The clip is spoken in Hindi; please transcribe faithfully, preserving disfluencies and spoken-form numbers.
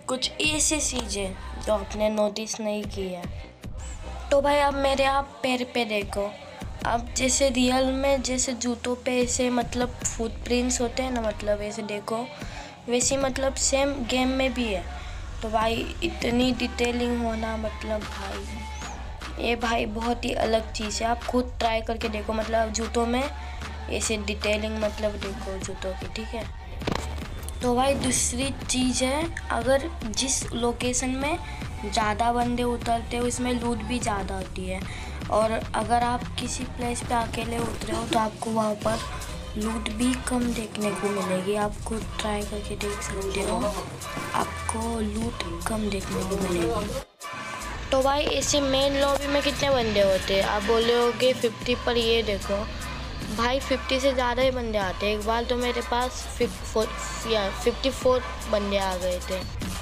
कुछ ऐसी चीज़ें जो आपने नोटिस नहीं की है। तो भाई अब मेरे आप पैर पे देखो, अब जैसे रियल में जैसे जूतों पे ऐसे मतलब फुटप्रिंट्स होते हैं ना, मतलब ऐसे देखो वैसे मतलब सेम गेम में भी है। तो भाई इतनी डिटेलिंग होना मतलब भाई ये भाई बहुत ही अलग चीज़ है। आप खुद ट्राई करके देखो, मतलब जूतों में ऐसे डिटेलिंग मतलब देखो जूतों की, ठीक है। तो भाई दूसरी चीज़ है, अगर जिस लोकेशन में ज़्यादा बंदे उतरते हो उसमें लूट भी ज़्यादा होती है, और अगर आप किसी प्लेस पे अकेले उतरे हो तो आपको वहाँ पर लूट भी कम देखने को मिलेगी। आप खुद ट्राई करके देख सकते हो, आपको लूट कम देखने को मिलेगी। तो भाई ऐसे मेन लॉबी में कितने बंदे होते हैं, आप बोले होगे फिफ्टी, पर ये देखो भाई फिफ्टी से ज़्यादा ही बंदे आते हैं। एक बार तो मेरे पास फिफ्टी फोर बंदे आ गए थे।